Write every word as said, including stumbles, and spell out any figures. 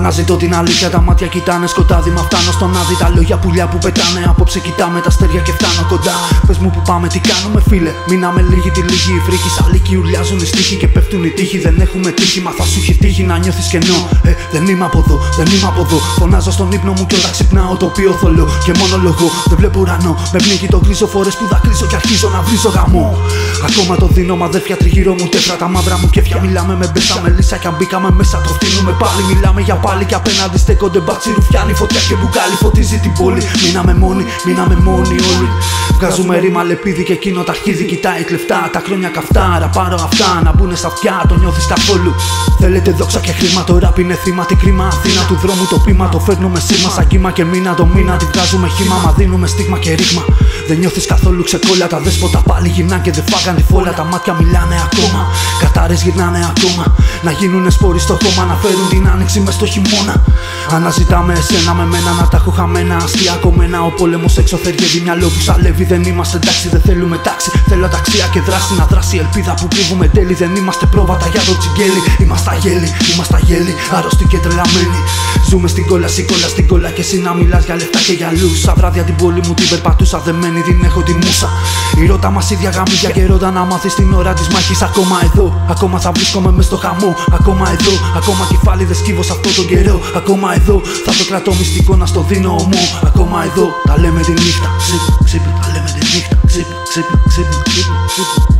Αναζητώ την αλήθεια, τα μάτια κοιτάνε σκοτάδι. Μα φτάνω στον άδει, τα λόγια πουλιά που πετάνε. Απόψε κοιτάμε τα αστέρια και φτάνω κοντά. Πες μου που πάμε, τι κάνουμε φίλε. Μείναμε λίγοι, τη λίγη οι φρίκοι. Σαν λύκοι ουρλιάζουν οι στίχοι και πέφτουν οι τείχοι. Δεν έχουμε τύχη, μα θα σου έχει τύχει να νιώθεις κενό. Ε, δεν είμαι από εδώ, δεν είμαι από εδώ. Φωνάζω στον ύπνο μου και όταν ξυπνάω το οποίο θολώ. Και μόνο λόγο, δεν βλέπω ουρανό. Με πνίγει το γκρίζο φορές που δακρύζω και αρχίζω να βρίζω γαμό. Ακόμα το δίνω, μα αδέρφια τριγύρω μου τέφρα τα μαύρα μου κέφια. Μιλάμε με μπέσα, με λύσα κι αν μπήκαμε μέσα το φτύνουμε πάλι. Μιλάμε για πάλι και απέναντι στέκονται μπάτσι ρουφιάνοι. Φωτιά και μπουκάλι φωτίζει την πόλη. Μείναμε μόνοι, μείναμε μόνοι όλοι. Βγάζουμε ρήμα λεπίδι και εκείνο τα αρχίδι κοιτάει κλεφτά. Τα χρόνια καυτά, ραπάρω αυτά να μπουνε στα αυτιά. Το νιώθεις καθόλου. Θέλετε δόξα και χρήμα, το ράπ είναι θύμα. Τι κρίμα Αθήνα του δρόμου το πείμα. Το φέρνουμε σήμα σαν κύμα και μήνα το μήνα. Τη βγάζουμε χύμα, μα δίνουμε στίγμα και ρήγμα. Δεν νιώθεις καθόλου ξεκόλα. Τα δέσποτα πάλι γυρνάνε και δεν φάγαν τη φόλα. Τα μάτια μιλάνε ακόμα. Κατάρες γυρνάνε ακόμα. Να γίνουνε σπόροι στο χώμα. Να φέρουν την άνοιξη μες στο χειμώνα. Αναζητάμε εσένα με μένα να τα έχω χαμένα. Αστεία κομμένα. Ο πόλεμος έξω θεργεύει μυαλό που σαλεύει. Δεν είμαστε εντάξει, δεν θέλουμε τάξη. Θέλω αταξία και δράση να δράσει. Ελπίδα που κρύβουμε τέλει. Δεν είμαστε πρόβατα για το τσιγκέλι. Είμαστε αγέλη, είμαστε αγέλη. Αρρωστοί και τρελαμένοι. Ζούμε στην κόλλα, σηκόλα στην κόλλα. Και εσύ να μιλάς για λεφτά και για λούς. Σαν βράδια την πόλη μου την περπατούσα δεμένη. Δεν έχω τη μουσα. Η ρώτα μας ίδια γαμίδια και ρώτα να μάθεις την ώρα της μάχης. Ακόμα εδώ, ακόμα θα βρίσκομαι μες στο χαμό. Ακόμα εδώ, ακόμα κεφάλι δεν σκύβω σε αυτόν τον καιρό. Ακόμα εδώ, θα το κρατώ μυστικό να στο δίνω ομό. Ακόμα εδώ, τα λέμε τη νύχτα. Ξύπνη, ξύπνη, τα λέμε τη νύχτα. Ξύπνη, ξύπνη, ξύπνη, ξύπνη, ξύπνη.